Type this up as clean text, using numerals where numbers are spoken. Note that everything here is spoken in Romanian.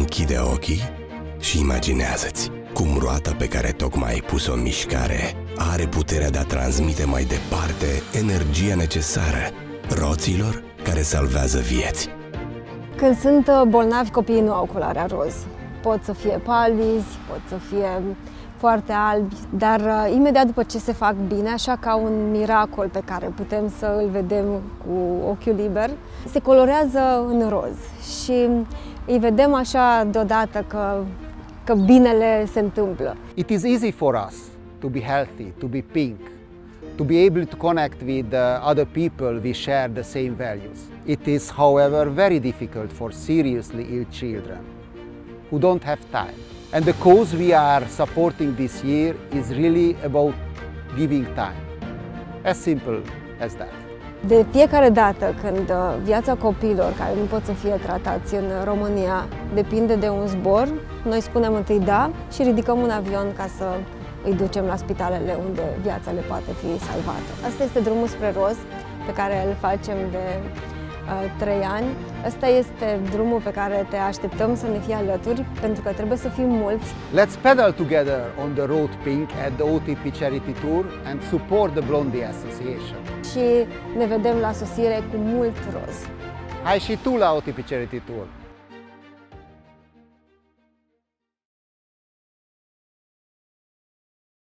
Închide ochii și imaginează-ți cum roata pe care tocmai ai pus-o în mișcare are puterea de a transmite mai departe energia necesară roților care salvează vieți. Când sunt bolnavi, copiii nu au culoarea roz. Pot să fie palvizi, pot să fie foarte albi, dar imediat după ce se fac bine, așa ca un miracol pe care putem să îl vedem cu ochiul liber, se colorează în roz și îi vedem așa deodată că binele se întâmplă. It is easy for us to be healthy, to be pink, to be able to connect with other people we share the same values. It is, however, very difficult for seriously ill children who don't have time. And the cause we are supporting this year is really about giving time. As simple as that. De fiecare dată când viața copiilor care nu pot să fie tratați în România depinde de un zbor, noi spunem întâi da și ridicăm un avion ca să îi ducem la spitalele unde viața le poate fi salvată. Asta este drumul spre roz pe care îl facem de 3 ani. Ăsta este drumul pe care te așteptăm să ne fie alături, pentru că trebuie să fim mulți. Let's pedal together on the road pink at the OTP Charity Tour and support the Blondie Association. Și ne vedem la sosire cu mult roz. Hai și tu la OTP Charity Tour!